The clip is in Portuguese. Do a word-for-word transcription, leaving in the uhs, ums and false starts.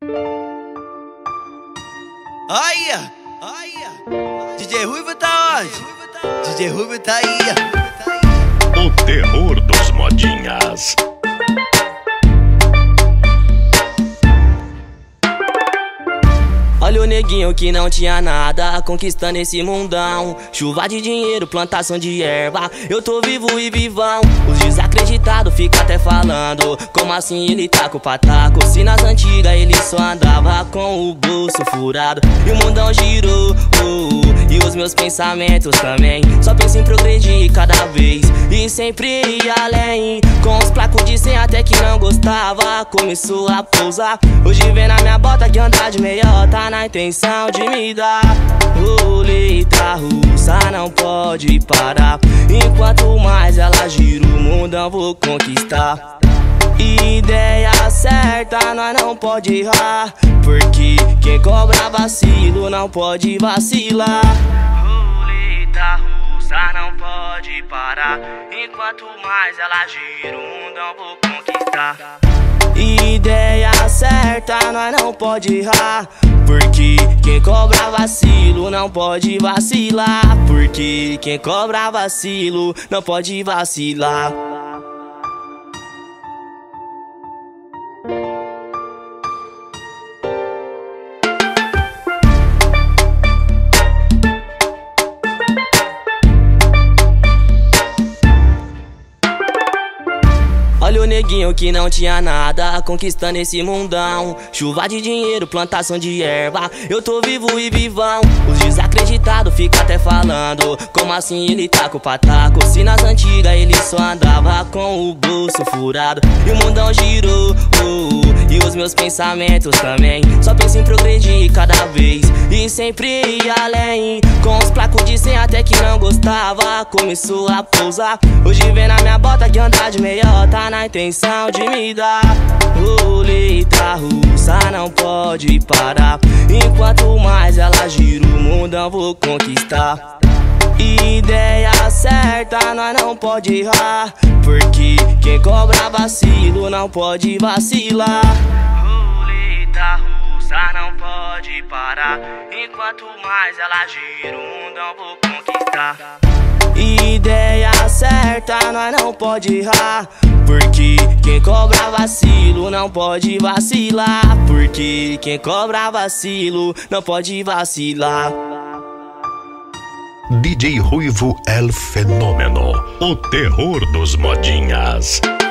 Olha, olha, D J Ruivo tá onde? D J Ruivo tá aí. O terror dos modinhas. Olha o neguinho que não tinha nada, conquistando esse mundão. Chuva de dinheiro, plantação de erva, eu tô vivo e vivão. Os desacreditados ficam até falando, como assim ele tá com o pataco? Se nas antigas ele só andava com o bolso furado. E o mundão girou, oh, oh, e os meus pensamentos também. Só penso em progredir cada vez e sempre ir além. Com os placos de cem até que não gostava, começou a pousar. Hoje vem na minha bota que andar de meiota na intenção de me dar. Roleta russa não pode parar. Enquanto mais ela gira o mundão vou conquistar. Ideia certa nós não pode errar, porque quem cobra vacilo não pode vacilar. Roleta russa não pode parar. Enquanto mais ela gira o mundão vou conquistar. Ideia certa nós não pode errar, porque quem cobra vacilo não pode vacilar. Porque quem cobra vacilo não pode vacilar. Olha o neguinho que não tinha nada, conquistando esse mundão. Chuva de dinheiro, plantação de erva, eu tô vivo e vivão. Os desacreditados ficam até falando, como assim ele tá com o pataco? Se nas antigas ele só andava com o bolso furado. E o mundão girou, oh, oh, e os meus pensamentos também. Só penso em progredir cada vez e sempre ir além. Com os placos de cem até que não gostava, começou a pousar. Hoje vem na minha bota que andar de meiota na intenção de me dar. Roleta russa não pode parar. Enquanto mais ela gira o mundão vou conquistar. Ideia certa nós não pode errar, porque quem cobra vacilo não pode vacilar. Roleta russa não pode parar. Enquanto mais ela gira o mundão vou conquistar. Ideia certa nós não pode errar, porque quem cobra vacilo não pode vacilar. Porque quem cobra vacilo não pode vacilar. D J Ruivo El Fenômeno, o terror dos modinhas.